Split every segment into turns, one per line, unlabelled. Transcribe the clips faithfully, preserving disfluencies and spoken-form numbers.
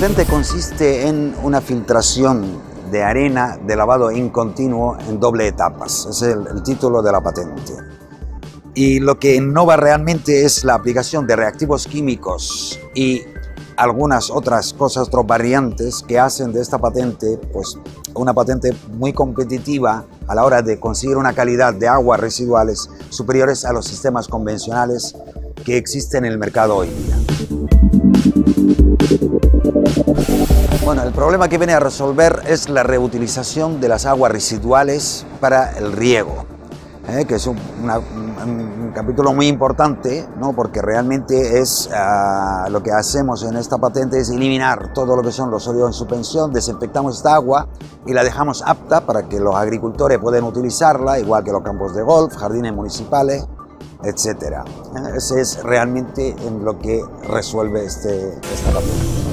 patente consiste en una filtración de arena de lavado incontinuo en doble etapas. Ese es el, el título de la patente. Y lo que innova realmente es la aplicación de reactivos químicos y algunas otras cosas, otras variantes que hacen de esta patente pues, una patente muy competitiva a la hora de conseguir una calidad de aguas residuales superiores a los sistemas convencionales que existen en el mercado hoy día. Bueno, el problema que viene a resolver es la reutilización de las aguas residuales para el riego, ¿eh? que es un, una, un, un capítulo muy importante, ¿no? Porque realmente es uh, lo que hacemos en esta patente es eliminar todo lo que son los sólidos en suspensión, desinfectamos esta agua y la dejamos apta para que los agricultores puedan utilizarla, igual que los campos de golf, jardines municipales, etcétera. Ese es realmente en lo que resuelve este, esta patente.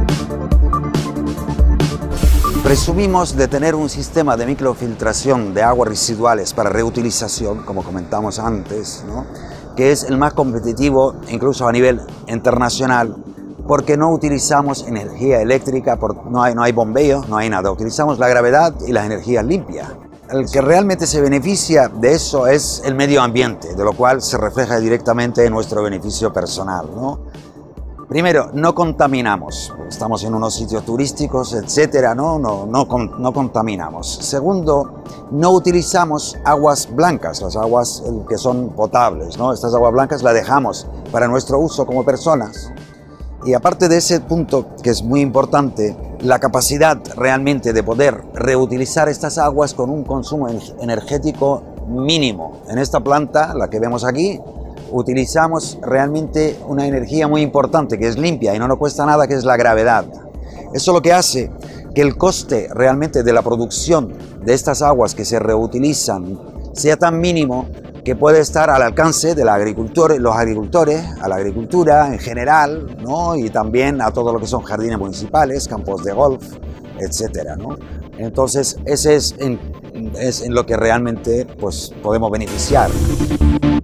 Presumimos de tener un sistema de microfiltración de aguas residuales para reutilización, como comentamos antes, ¿no? que es el más competitivo incluso a nivel internacional, porque no utilizamos energía eléctrica, no hay, no hay bombeo, no hay nada, utilizamos la gravedad y las energías limpias. El que realmente se beneficia de eso es el medio ambiente, de lo cual se refleja directamente en nuestro beneficio personal, ¿no? Primero, no contaminamos, estamos en unos sitios turísticos, etcétera, ¿no? No, no, no contaminamos. Segundo, no utilizamos aguas blancas, las aguas que son potables, ¿no? Estas aguas blancas las dejamos para nuestro uso como personas. Y aparte de ese punto, que es muy importante, la capacidad realmente de poder reutilizar estas aguas con un consumo energético mínimo. En esta planta, la que vemos aquí, utilizamos realmente una energía muy importante que es limpia y no nos cuesta nada, que es la gravedad. Eso lo que hace que el coste realmente de la producción de estas aguas que se reutilizan sea tan mínimo que puede estar al alcance de los agricultores, los agricultores, a la agricultura en general, ¿no? Y también a todo lo que son jardines municipales, campos de golf, etcétera, ¿no? Entonces, ese es en, es en lo que realmente pues, podemos beneficiar.